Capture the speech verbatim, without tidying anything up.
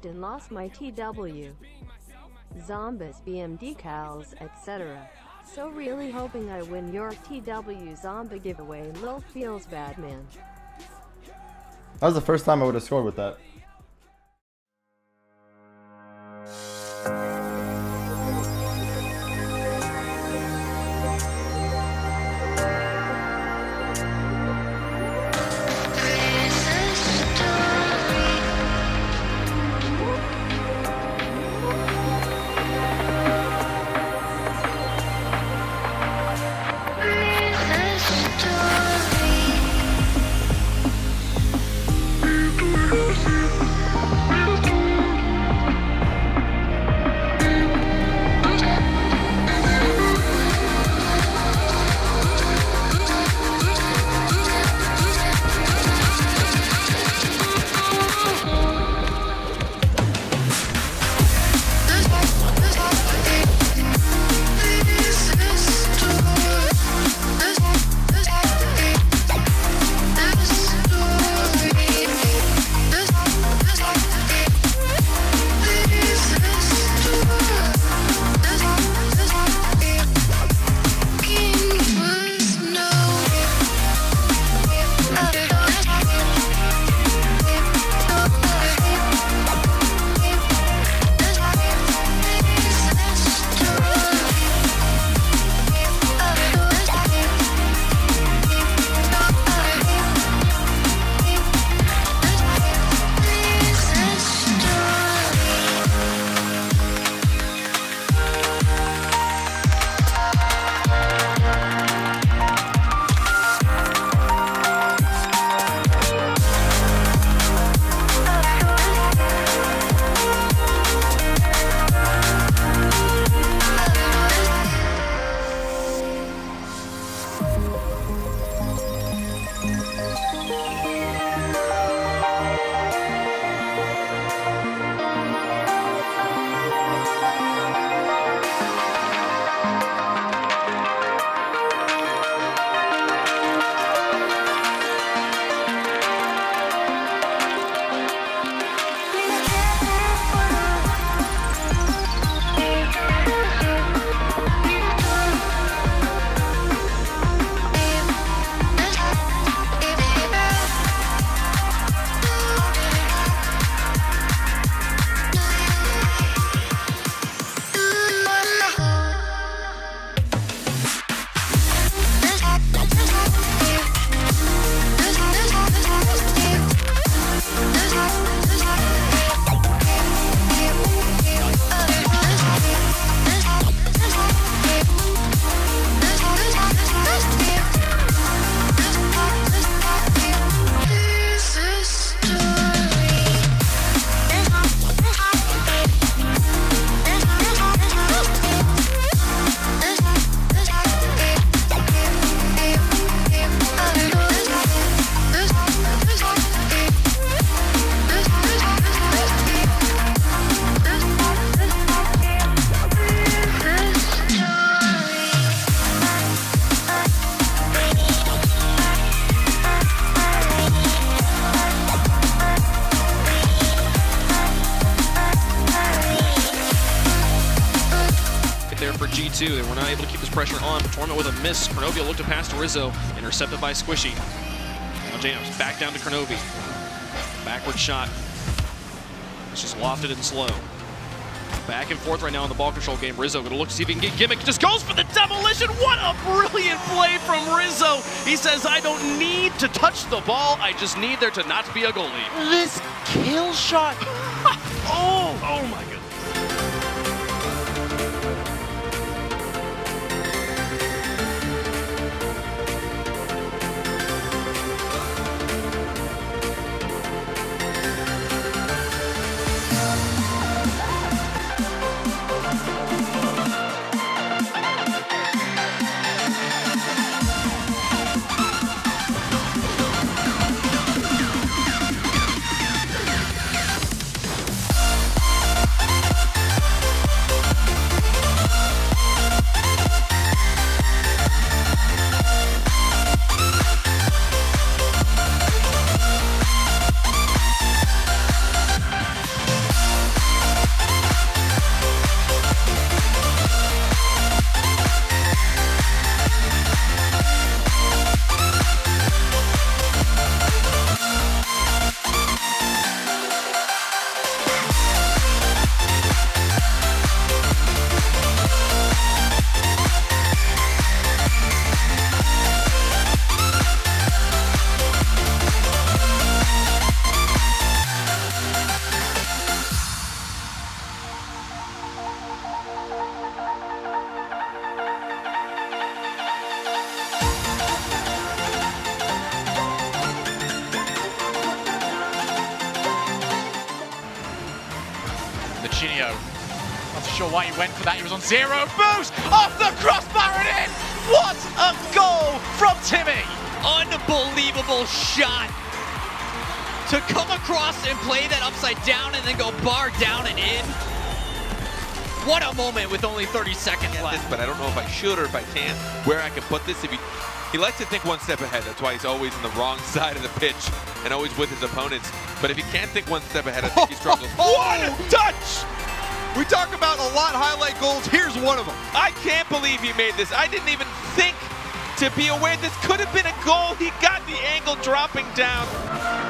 crashed and lost my T W. Zombies, B M decals, et cetera. So really hoping I win your T W zombie giveaway. Lil feels bad, man. That was the first time I would have scored with that. G two. They were not able to keep this pressure on. Torment with a miss. Cronovia looked to pass to Rizzo. Intercepted by Squishy. Now James back down to Cronovia. Backward shot. It's just lofted and slow. Back and forth right now in the ball control game. Rizzo going to look to see if he can get Gimmick. Just goes for the demolition. What a brilliant play from Rizzo. He says, I don't need to touch the ball. I just need there to not be a goalie. This kill shot. oh, oh my goodness. the Chinio. Not sure why he went for that. He was on zero boost. Off the crossbar and in. What a goal from Timmy. Unbelievable shot to come across and play that upside down and then go bar down and in. What a moment with only thirty seconds left. This, but I don't know if I should or if I can, where I can put this. If he, he likes to think one step ahead. That's why he's always on the wrong side of the pitch and always with his opponents. But if he can't think one step ahead, I think he struggles. What a touch! We talk about a lot highlight goals. Here's one of them. I can't believe he made this. I didn't even think to be aware this could have been a goal. He got the angle dropping down.